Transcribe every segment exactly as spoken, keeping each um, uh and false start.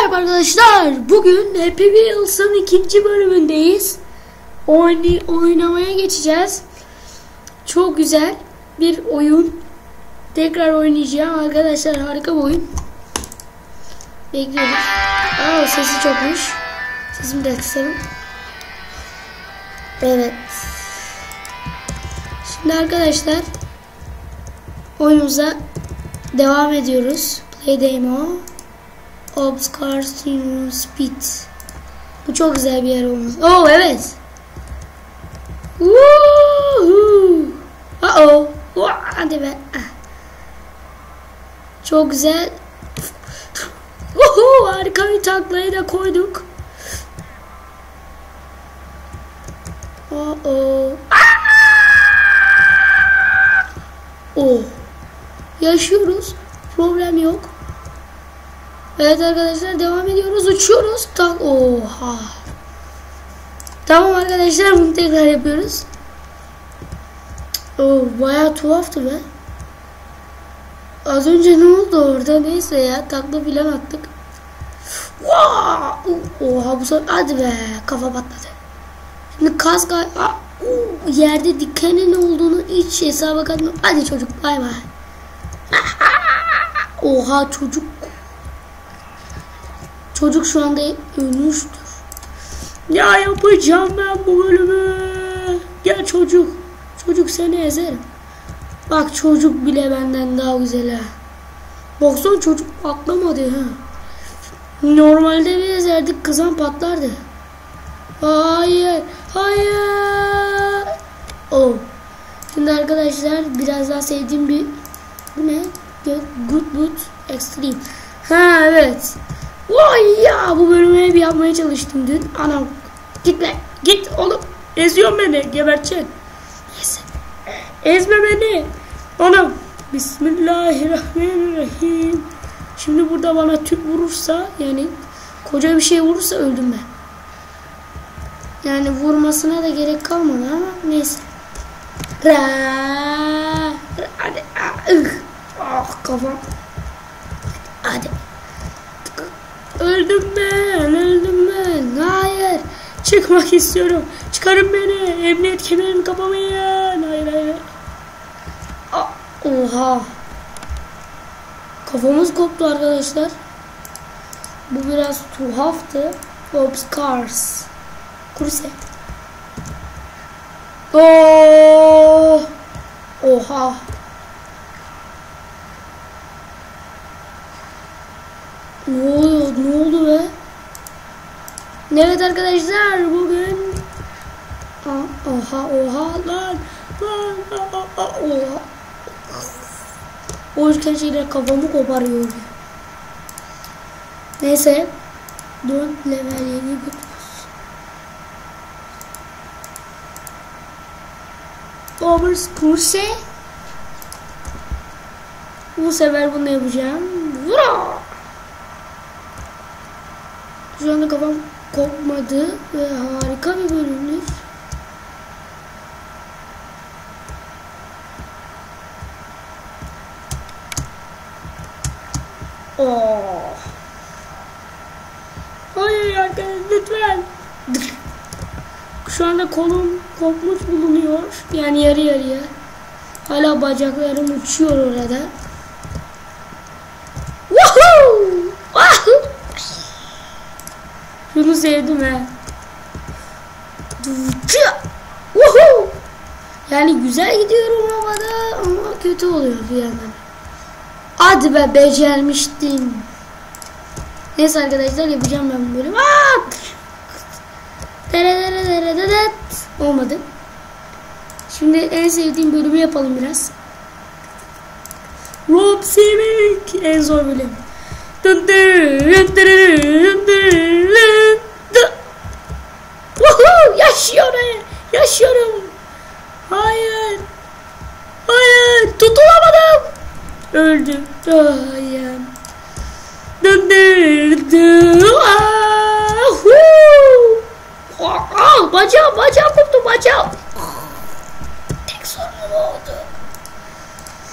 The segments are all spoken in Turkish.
Merhaba arkadaşlar. Bugün Happy Wheels'ın ikinci bölümündeyiz. Oyn oynamaya geçeceğiz. Çok güzel bir oyun. Tekrar oynayacağım arkadaşlar. Harika bir oyun. Bekliyoruz. Aa, sesi çokmuş. Sesimi de kısalım. Evet. Şimdi arkadaşlar oyunumuza devam ediyoruz. Play demo. Obscure Speed. Bu çok güzel bir yer olmuş. Oh evet. Woohoo. Uh oh. Hadi be. Çok güzel. Woohoo. Harika bir taklayı da koyduk. Oh oh. Oh. Yaşıyoruz. Problem yok. Evet arkadaşlar devam ediyoruz. Uçuyoruz. Tak. Oha. Tamam arkadaşlar bunu tekrar yapıyoruz. Oh, bayağı tuhaftı be. Az önce ne oldu orada? Neyse ya, takla filan attık. Oha, bu sefer hadi be, kafa patladı. Şimdi kask yerde dikenin olduğunu hiç hesaba katmıyor. Hadi çocuk, bay bay. Oha çocuk. Çocuk şu anda ölmüştür. Ya yapacağım ben bu bölümü. Gel çocuk. Çocuk seni ezerim. Bak çocuk bile benden daha güzel ha. Baksana çocuk patlamadı ha. Normalde bir ezerdik, kızan patlardı. Hayır. Hayır. Oh. Şimdi arkadaşlar biraz daha sevdiğim bir bu ne? Good Boot Extreme. Ha evet. Vay ya, bu bölümü hep yapmaya çalıştım dün. Anam gitme, git oğlum, eziyorsun beni, geberteceksin. Ez. Ezme beni. Anam. Bismillahirrahmanirrahim. Şimdi burada bana tüp vurursa, yani koca bir şey vurursa öldüm ben. Yani vurmasına da gerek kalmadı ama neyse. Ra, hadi. Ah kafam. Hadi. Öldüm ben, öldüm ben. Hayır. Çıkmak istiyorum. Çıkarın beni. Emniyet kemerini kapamayın. Hayır, hayır. Ah, oha. Kafamız koptu arkadaşlar. Bu biraz tuhaftı. Obscars. Kurse. Oh. Oha. Ne oluyor? Ne oldu be? Evet arkadaşlar bugün oha oha lan lan oha. O yüzden şeyler kafamı koparıyor. Neyse. dört level yeni götürüyoruz. Overskurse. Bu sefer bunu yapacağım. Vura! Şu anda kafam kopmadı ve harika bir bölümdür. Oh. Hayır arkadaşlar lütfen. Şu anda kolum kopmuş bulunuyor. Yani yarı yarıya. Hala bacaklarım uçuyor orada. Woohoo! Woohoo! Bunu sevdim he. Woohoo! Yani güzel gidiyorum havada ama kötü oluyor bir yandan. Hadi be, becermiştim. Neyse arkadaşlar yapacağım ben böyle. Olmadı. Şimdi en sevdiğim bölümü yapalım biraz. Rob Civic en zor bölüm. Woohoo! Yaşıyorum. Yaşıyorum. Hayır. Hayır. Tutulamadım. Öldüm. Hayır. Aa, bacağım, bacağım koptu, bacağım. Tek sorunum oldu.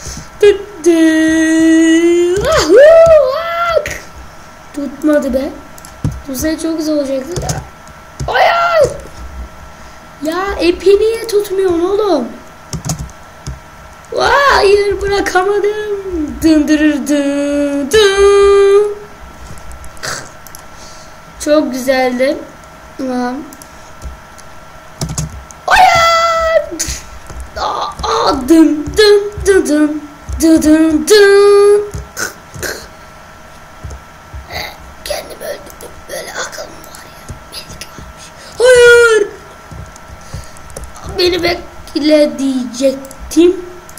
Tutmadı be. Bu sene çok güzel olacaktı da. Hayır. Ya ipi niye tutmuyorsun oğlum? Hayır bırakamadım. Dındırır dın dın. Çok güzeldi. Tamam. Hayır. Aa, dın dın dın dın dın dın dın. Kendimi öldürdüm. Böyle aklım var ya. Belki varmış. Hayır. Beni bekle diyecektim.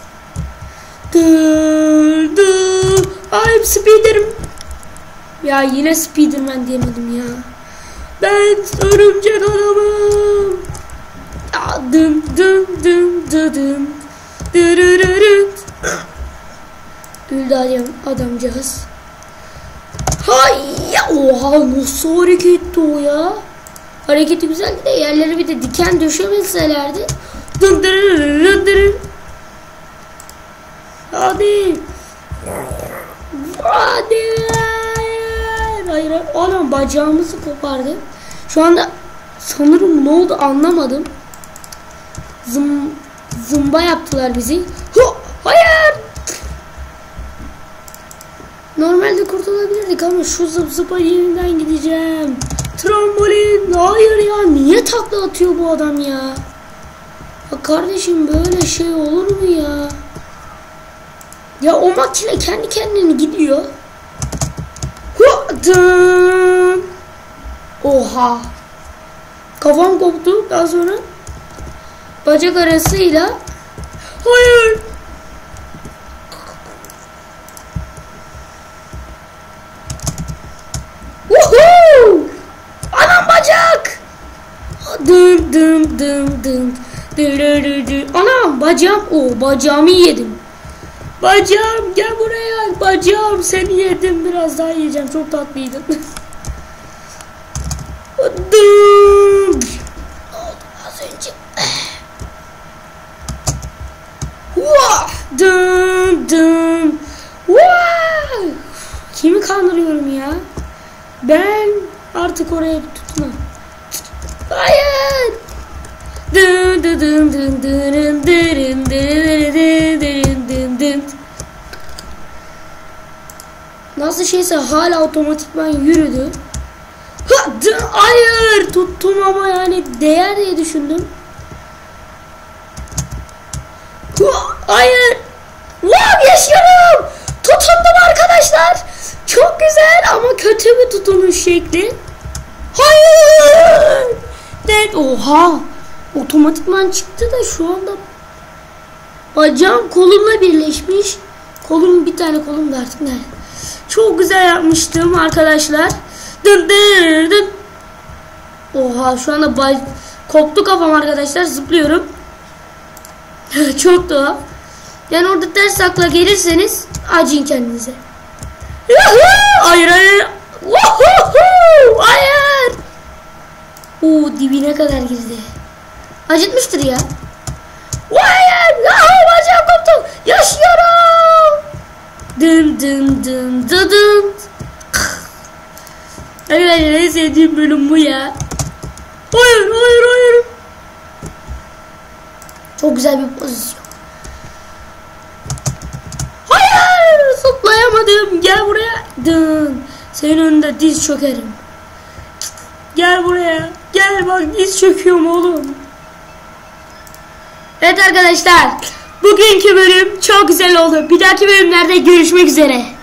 Dur dur. I'm Spiderman. Ya yine Spiderman diyemedim ya. Ben örümcek adamım. Ya dın dın dın dın dın. Dırırırıt. Öldü adam, adamcağız. Hayya. Oha nasıl hareketti o ya. Hareketi güzeldi de yerleri bir de diken döşemeselerdi. Dın dırırırıt dırır. Hadi. Hadi. Hayır. Hayır. Anam bacağımızı kopardı. Şu anda sanırım ne oldu anlamadım. Zım, zımba yaptılar bizi. Hu, hayır. Normalde kurtulabilirdik ama şu zıp zıpa yeniden gideceğim. Trambolin. Hayır ya. Niye takla atıyor bu adam ya? Ya kardeşim böyle şey olur mu ya? Ya o makine kendi kendine gidiyor. Oha. Kafam koptu. Daha sonra bacak arasıyla. Hayır. Woohoo! Anam bacak. Dım dım dım dım. Anam bacağım. O bacağımı yedim. Bacağım gel buraya. Bacağım seni yedim. Biraz daha yiyeceğim. Çok tatlıydın. Dım. Ne oldu az önce? Vah! Dım dım. Vah! Kimi kandırıyorum ya? Ben artık oraya tutmam. Hayır. Dın dın dın dın dın dın dın dın dın. Nasıl şeyse hala otomatikman yürüdü. Ha, dın, hayır tuttum ama yani değer diye düşündüm. Ha, hayır. Wow, yaşıyorum. Tutundum arkadaşlar. Çok güzel ama kötü bir tutunuş şekli. Hayır. Evet, oha. Otomatikman çıktı da şu anda bacağım kolumla birleşmiş. Kolum bir tane kolum da artık nerede? Çok güzel yapmıştım arkadaşlar. Dın dın dın. Oha şu anda bay... koptu kafam arkadaşlar, zıplıyorum. Çok tuhaf. Yani orada ters takla gelirseniz acıyın kendinize. Hayır hayır. Hayır. Oo dibine kadar girdi. Acıtmıştır ya. Hayır. Yahu bacağım koptu. Yaşıyorum. Dın dın dın dın dın. Arkadaşlar en sevdiğim bölüm bu ya. Hayır hayır hayır. Çok güzel bir pozisyon. Hayır. Zıplayamadım. Gel buraya. Dın. Senin önünde diz çökerim. Gel buraya. Gel bak diz çöküyorum oğlum. Evet arkadaşlar. Bugünkü bölüm çok güzel oldu. Bir dahaki bölümlerde görüşmek üzere.